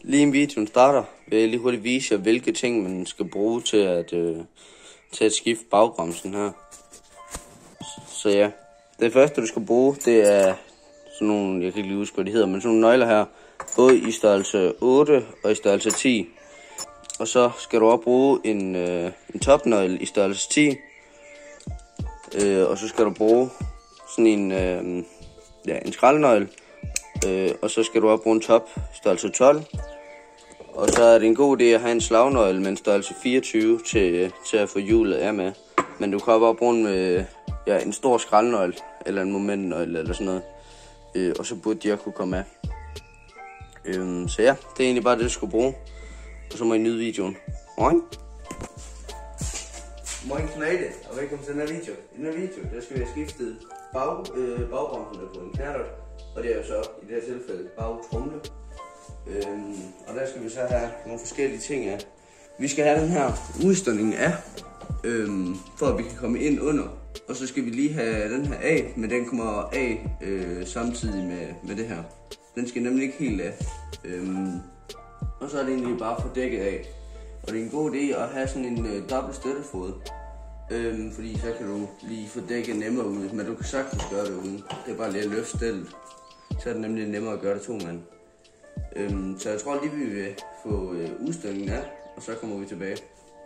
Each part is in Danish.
Lige inden videoen starter, vil jeg lige hurtigt vise jer, hvilke ting man skal bruge til at skifte bagbremsen her. Så ja, det første du skal bruge, det er sådan nogle, jeg kan ikke lige huske hvad de hedder, men sådan nogle nøgler her. Både i størrelse 8 og i størrelse 10. Og så skal du også bruge en topnøgle i størrelse 10. Og så skal du bruge sådan en skraldenøgle. Og så skal du også bruge en top størrelse 12. Og så er det en god idé at have en slagnøgle med en størrelse 24 til at få hjulet af med. Men du kan også bruge en stor skraldenøgle eller en momentnøgle eller sådan noget. Og så burde de også kunne komme af. Så ja, det er egentlig bare det du skal bruge. Og så må I nyde videoen. Moin! Moin knæde, og velkommen til den her video. I den her video, der skal vi have skiftet bagbremsen på en knallert. Og det er jo så i det her tilfælde bagtrumle. Og der skal vi så have nogle forskellige ting af. Vi skal have den her udstødning af, for at vi kan komme ind under. Og så skal vi lige have den her af, men den kommer af samtidig med det her. Den skal nemlig ikke helt af. Og så er det egentlig bare for dækket af. Og det er en god idé at have sådan en dobbelt støttefod. Fordi så kan du lige få dækket nemmere ud, men du kan sagtens gøre det uden. Det er bare lige at løfte stillet. Så er det nemlig nemmere at gøre det 2 mand. Så jeg tror lige vi vil få udstødningen af, og så kommer vi tilbage.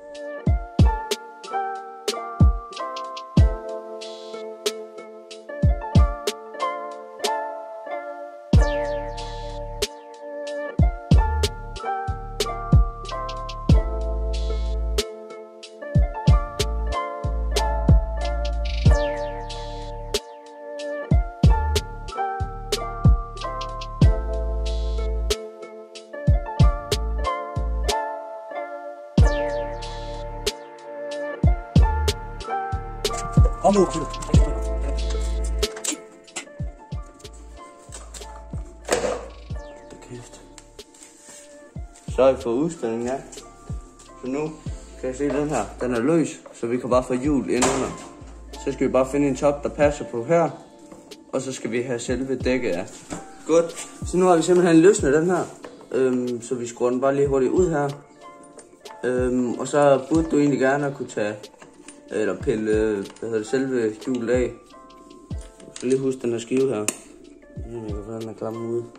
Så har vi fået udstødningen af. Så nu kan jeg se den her, den er løs, så vi kan bare få hjul ind under. Så skal vi bare finde en top, der passer på her. Og så skal vi have selve dækket af. Godt, så nu har vi simpelthen løsnet den her. Så vi skruer den bare lige hurtigt ud her. Og så burde du egentlig gerne kunne tage eller pille selve hjulet af. Jeg skal lige huske den her skive her. Jeg kan få den her klamme ud.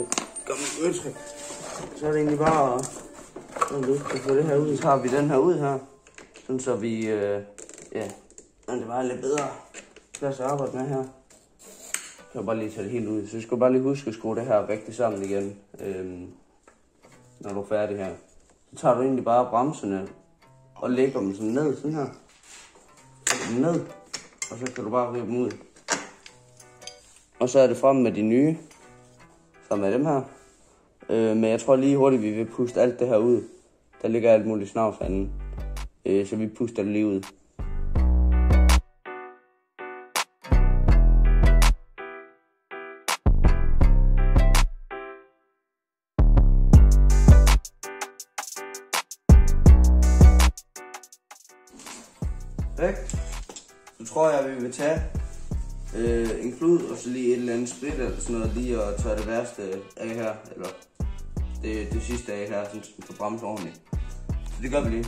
Så er det egentlig bare at få det her ud. Så har vi den her ud her. Sådan så vi, det var lidt bedre plads at arbejde med her. Så kan jeg bare lige tage det helt ud. Så jeg skal bare lige huske at skrue det her rigtig sammen igen, når du er færdig her. Så tager du egentlig bare bremserne og lægger dem sådan ned, sådan her. Ned, og så kan du bare rive dem ud. Og så er det frem med de nye, som er dem her. Men jeg tror lige hurtigt, vi vil puste alt det her ud. Der ligger alt muligt snavs herinde. Så vi puster det lige ud. Så tror jeg, at vi vil tage en klud og så lige et eller andet sprit eller sådan noget, lige og tørre det værste af her, eller det sidste af her, så vi kan bremse ordentligt. Så det gør vi lige.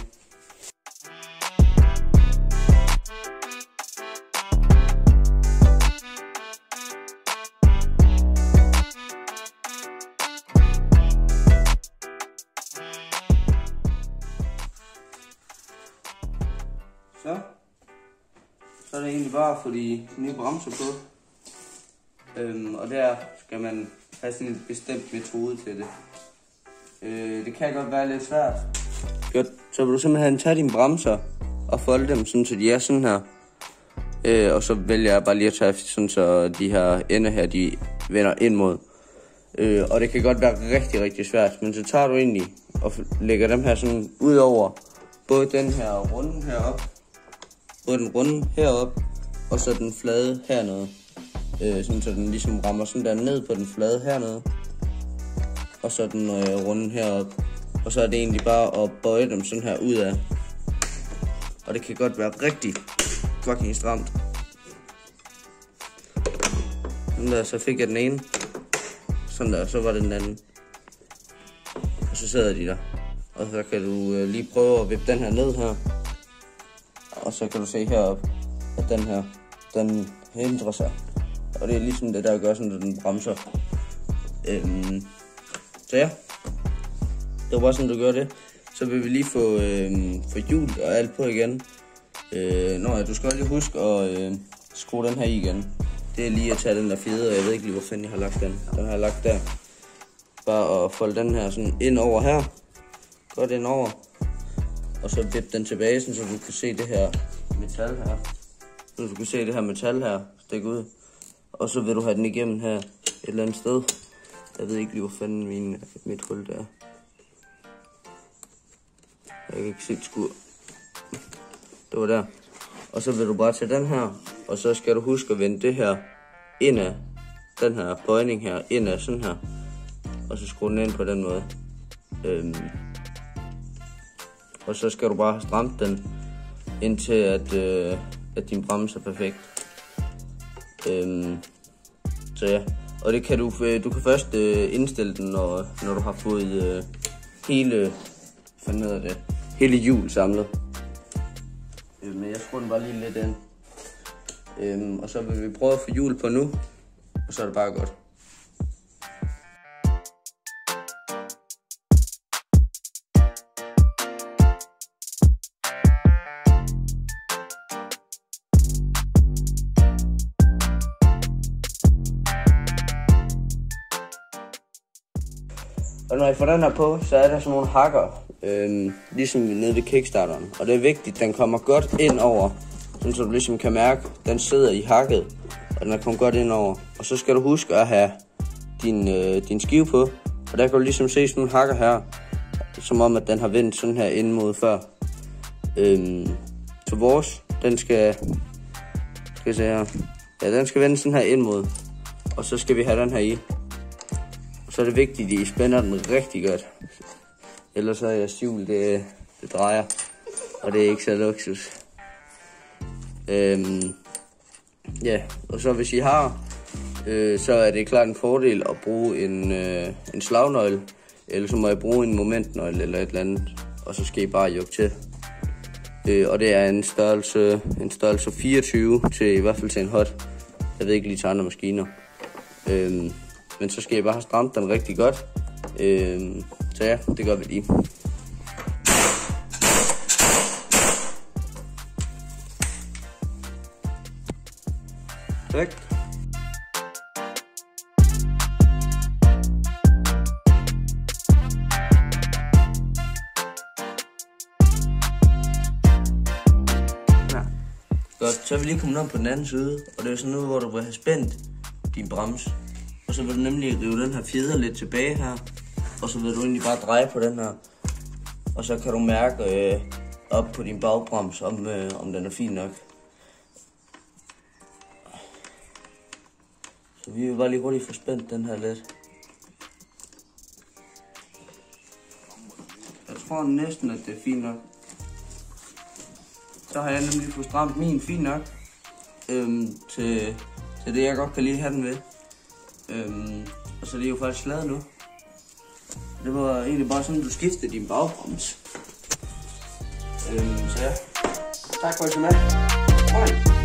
Så er det egentlig bare at få de nye bremser på. Og der skal man have sådan en bestemt metode til det. Det kan godt være lidt svært. Godt, så vil du simpelthen tage dine bremser og folde dem sådan, så de er sådan her. Og så vælger jeg bare lige at tage sådan, så de her ender her, de vender ind mod. Og det kan godt være rigtig, rigtig svært. Men så tager du egentlig og lægger dem her sådan ud over både den her runde heroppe. Både den runde heroppe, og så den flade hernede. Sådan så den ligesom rammer sådan der ned på den flade hernede. Og så den runde heroppe. Og så er det egentlig bare at bøje dem sådan her ud af. Og det kan godt være rigtig fucking stramt. Sådan der, så fik jeg den ene. Sådan der, så var det den anden. og så sidder de der. Og så kan du lige prøve at vippe den her ned her. Og så kan du se heroppe, at den her, den hindrer sig. Og det er ligesom det der gør sådan, at den bremser. Så ja, det var bare sådan, du gør det. Så vil vi lige få hjul og alt på igen. Du skal lige huske at skrue den her i igen. Det er lige at tage den der fjeder, og jeg ved ikke lige, hvor fanden jeg har lagt den. Den har jeg lagt der. Bare at folde den her sådan ind over her. Godt ind over. Og så vippe den tilbage, så du kan se det her metal her. Så du kan se det her metal her stikke ud. Og så vil du have den igennem her et eller andet sted. Jeg ved ikke lige, hvor fanden mit hul der er. Jeg kan ikke se et skur. Det var der. Og så vil du bare tage den her. Og så skal du huske at vende det her indad. Den her bøjning her indad sådan her. Og så skrue den ind på den måde. Og så skal du bare have stramt den, indtil at din bremse er perfekt. Så ja, og det kan du kan først indstille den, når du har fået hele hjul samlet. Men jeg skruer den bare lige lidt ind. Og så vil vi prøve at få hjul på nu, og så er det bare godt. Og når I får den her på, så er der sådan nogle hakker, ligesom nede ved kickstarteren. Og det er vigtigt, at den kommer godt ind over, sådan så du ligesom kan mærke, at den sidder i hakket, og den er kommet godt ind over. Og så skal du huske at have din skive på, og der kan du ligesom se sådan nogle hakker her, som om at den har vendt sådan her ind mod før. Så vores, den skal se her. Ja, den skal vende sådan her ind mod, og så skal vi have den her i. Så er det vigtigt, at I spænder den rigtig godt. Ellers så er jeres hjul, det drejer. Og det er ikke så luksus. Ja, og så hvis I har, så er det klart en fordel at bruge en slagnøgle. Eller så må I bruge en momentnøgle eller et eller andet. Og så skal I bare jukke til. Og det er en størrelse 24 til i hvert fald til en hot. Jeg ved ikke lige til andre maskiner. Men så skal jeg bare have stramt den rigtig godt. Så ja, det gør vi lige. Tak. Ja. Godt, så er vi lige kommet om på den anden side. Og det er sådan noget, hvor du vil have spændt din bremse. Og så vil du nemlig rive den her fjeder lidt tilbage her. Og så vil du egentlig bare dreje på den her. Og så kan du mærke op på din bagbrems, om den er fin nok. Så vi vil bare lige hurtigt få spændt den her lidt. Jeg tror næsten, at det er fint nok. Så har jeg nemlig fået stramt min fint nok. Til det jeg godt kan lige have den ved. Og så er det jo faktisk lavet nu. Det var egentlig bare sådan, du skiftede din bagbrems. Så ja, tak for at I så med. Hej.